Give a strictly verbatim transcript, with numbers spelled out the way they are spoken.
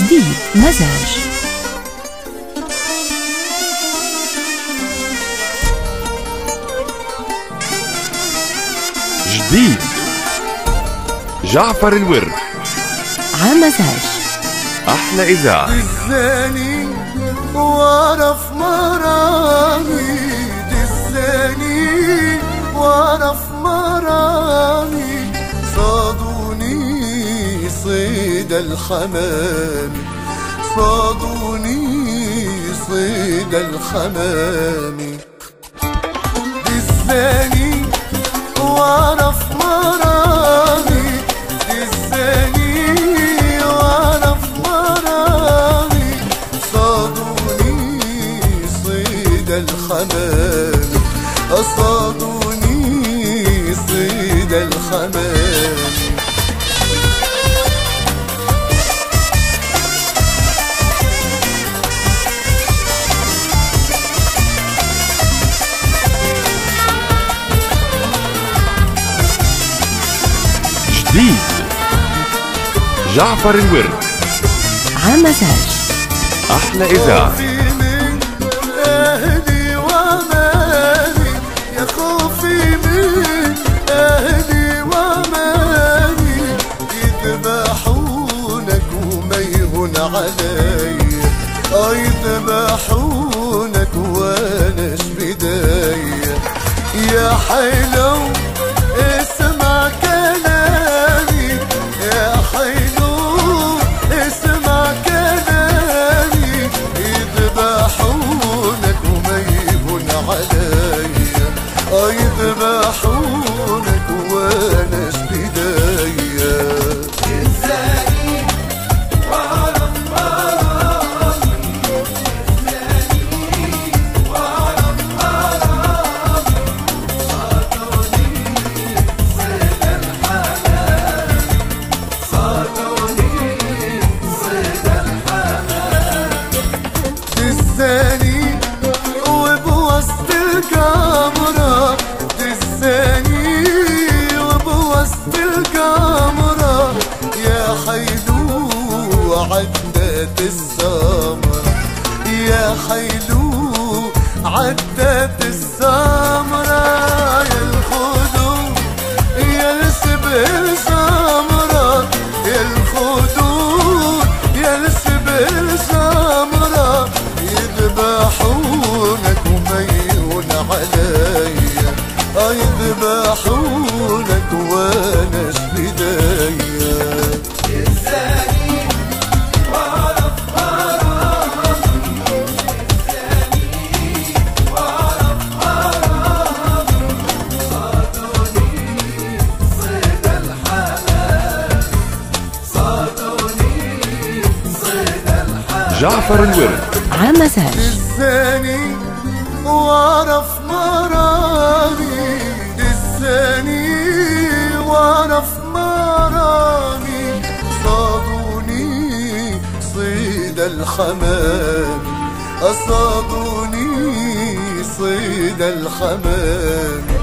جديد مزاج. جديد جعفر الورد عمزاج. أحلى إذاعة. دزاني وأنا في مرامي، دزاني وأنا في مرامي، صادوني صيد الحمام، صادوني صيد الحمام. دزاني وأنا في مرامي، دزاني وأنا في مرامي، صادوني صيد الحمام، أصادوني صيد الحمام. جديد جعفر الورد عمزاج. أحلى إذاعة. من أهلي ومالي، يا خوفي من أهلي ومالي، يذبحونك وما يهون علي، آه يذبحونك واناش بداية. يا حلو اسمع كلامي، يا حلو اسمع كلامي، يذبحونك وما يهون علي، آه يذبحونك واناش بداية. دزاني وأنا في مرامي، دزاني وأنا في مرامي، صادوني صيد الحمام، صادوني صيد الحمام. دزاني وبوسط القمرة، دزاني وبوسط القمرة، يا حيلو عدت السمرة، يا حيلو عدت السمرة. يا الخدود يا السبل سمرة، يا الخدود يا السبل سمرة، يذبحونك وما يهون عليا، آه يذبحونك واناش بداية. دزاني وأنا في مرامي، دزاني وأنا في مرامي، صادوني صيد الحمام، صادوني صيد الحمام. جعفر الورد عمزاج. دزاني وأنا في مرامي، دزاني وأنا في مرامي، صادوني صيد الحمام، أصادوني صيد الحمام.